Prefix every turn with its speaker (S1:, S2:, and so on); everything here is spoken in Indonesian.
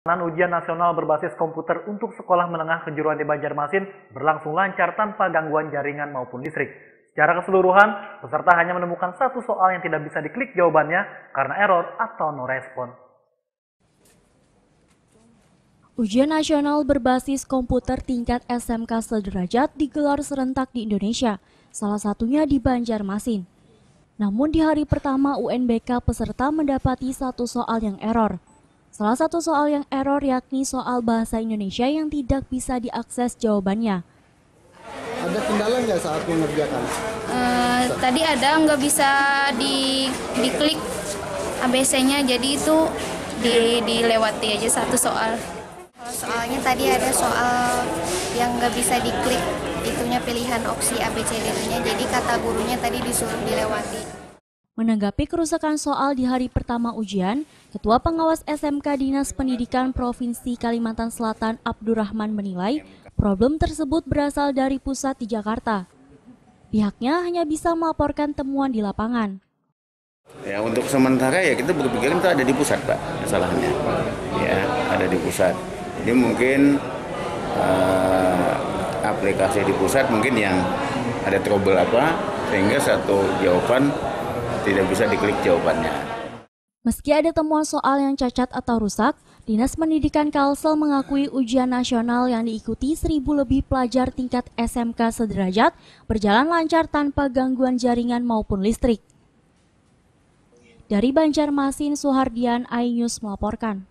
S1: Ujian nasional berbasis komputer untuk sekolah menengah kejuruan di Banjarmasin berlangsung lancar tanpa gangguan jaringan maupun listrik. Secara keseluruhan, peserta hanya menemukan satu soal yang tidak bisa diklik jawabannya karena error atau no respon.
S2: Ujian nasional berbasis komputer tingkat SMK sederajat digelar serentak di Indonesia, salah satunya di Banjarmasin. Namun di hari pertama UNBK peserta mendapati satu soal yang error. Salah satu soal yang error yakni soal bahasa Indonesia yang tidak bisa diakses jawabannya.
S3: Ada kendala nggak saat mengerjakan?
S4: Tadi ada nggak bisa diklik ABC-nya, jadi itu dilewati aja satu soal.
S5: Kalau soalnya tadi ada soal yang nggak bisa diklik, itunya pilihan opsi ABCD-nya, jadi kata gurunya tadi disuruh dilewati.
S2: Menanggapi kerusakan soal di hari pertama ujian, Ketua Pengawas SMK Dinas Pendidikan Provinsi Kalimantan Selatan Abdurrahman menilai problem tersebut berasal dari pusat di Jakarta. Pihaknya hanya bisa melaporkan temuan di lapangan.
S6: Ya, untuk sementara ya kita berpikir itu ada di pusat, Pak, kesalahannya. Ya, ada di pusat. Jadi mungkin aplikasi di pusat mungkin yang ada trouble apa sehingga satu jawaban tidak bisa diklik jawabannya.
S2: Meski ada temuan soal yang cacat atau rusak, Dinas Pendidikan Kalsel mengakui ujian nasional yang diikuti 1.000 lebih pelajar tingkat SMK sederajat berjalan lancar tanpa gangguan jaringan maupun listrik. Dari Banjarmasin, Suhardian, iNews melaporkan.